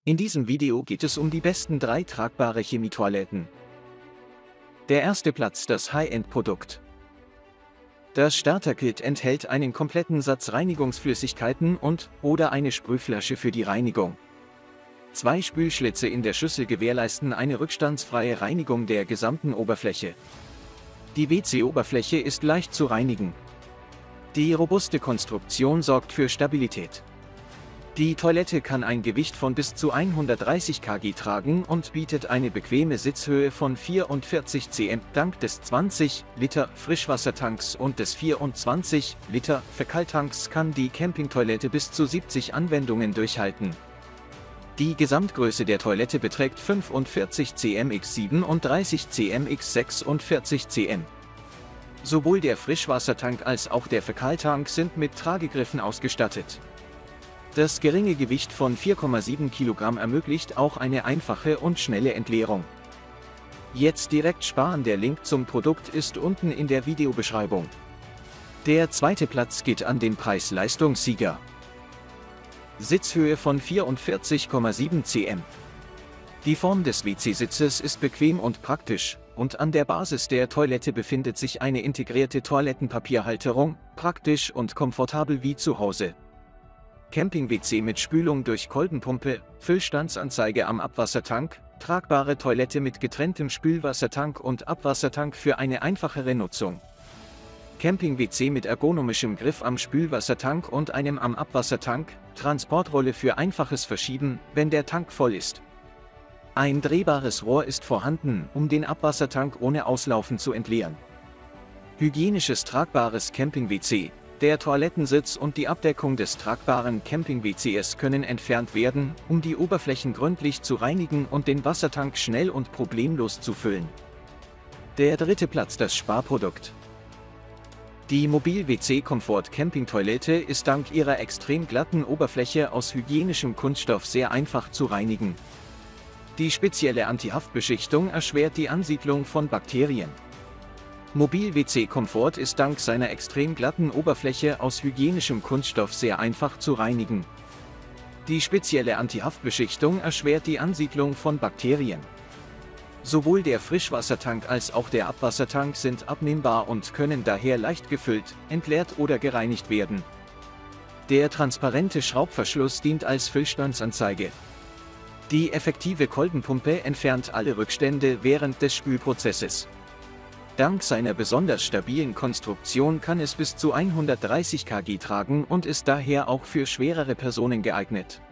In diesem Video geht es um die besten 3 tragbare Chemietoiletten. Der erste Platz, das High-End-Produkt. Das Starter-Kit enthält einen kompletten Satz Reinigungsflüssigkeiten und/oder eine Sprühflasche für die Reinigung. 2 Spülschlitze in der Schüssel gewährleisten eine rückstandsfreie Reinigung der gesamten Oberfläche. Die WC-Oberfläche ist leicht zu reinigen. Die robuste Konstruktion sorgt für Stabilität. Die Toilette kann ein Gewicht von bis zu 130 kg tragen und bietet eine bequeme Sitzhöhe von 44 cm. Dank des 20 Liter Frischwassertanks und des 24 Liter Fäkaltanks kann die Campingtoilette bis zu 70 Anwendungen durchhalten. Die Gesamtgröße der Toilette beträgt 45 cm x 37 cm x 46 cm. Sowohl der Frischwassertank als auch der Fäkaltank sind mit Tragegriffen ausgestattet. Das geringe Gewicht von 4,7 kg ermöglicht auch eine einfache und schnelle Entleerung. Jetzt direkt sparen, der Link zum Produkt ist unten in der Videobeschreibung. Der zweite Platz geht an den Preis-Leistungs-Sieger. Sitzhöhe von 44,7 cm. Die Form des WC-Sitzes ist bequem und praktisch, und an der Basis der Toilette befindet sich eine integrierte Toilettenpapierhalterung, praktisch und komfortabel wie zu Hause. Camping-WC mit Spülung durch Kolbenpumpe, Füllstandsanzeige am Abwassertank, tragbare Toilette mit getrenntem Spülwassertank und Abwassertank für eine einfachere Nutzung. Camping-WC mit ergonomischem Griff am Spülwassertank und einem am Abwassertank, Transportrolle für einfaches Verschieben, wenn der Tank voll ist. Ein drehbares Rohr ist vorhanden, um den Abwassertank ohne Auslaufen zu entleeren. Hygienisches tragbares Camping-WC. Der Toilettensitz und die Abdeckung des tragbaren Camping-WCs können entfernt werden, um die Oberflächen gründlich zu reinigen und den Wassertank schnell und problemlos zu füllen. Der dritte Platz, das Sparprodukt. Die Mobil-WC Comfort Campingtoilette ist dank ihrer extrem glatten Oberfläche aus hygienischem Kunststoff sehr einfach zu reinigen. Die spezielle Antihaftbeschichtung erschwert die Ansiedlung von Bakterien. Mobil-WC Comfort ist dank seiner extrem glatten Oberfläche aus hygienischem Kunststoff sehr einfach zu reinigen. Die spezielle Antihaftbeschichtung erschwert die Ansiedlung von Bakterien. Sowohl der Frischwassertank als auch der Abwassertank sind abnehmbar und können daher leicht gefüllt, entleert oder gereinigt werden. Der transparente Schraubverschluss dient als Füllstandsanzeige. Die effektive Kolbenpumpe entfernt alle Rückstände während des Spülprozesses. Dank seiner besonders stabilen Konstruktion kann es bis zu 130 kg tragen und ist daher auch für schwerere Personen geeignet.